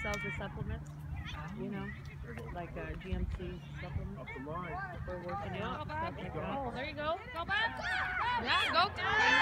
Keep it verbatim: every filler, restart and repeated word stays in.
sells the supplements, you know, like uh, G M C supplements Off the line. for working out and stuff like that. Oh, there you go. Go back. Yeah, go.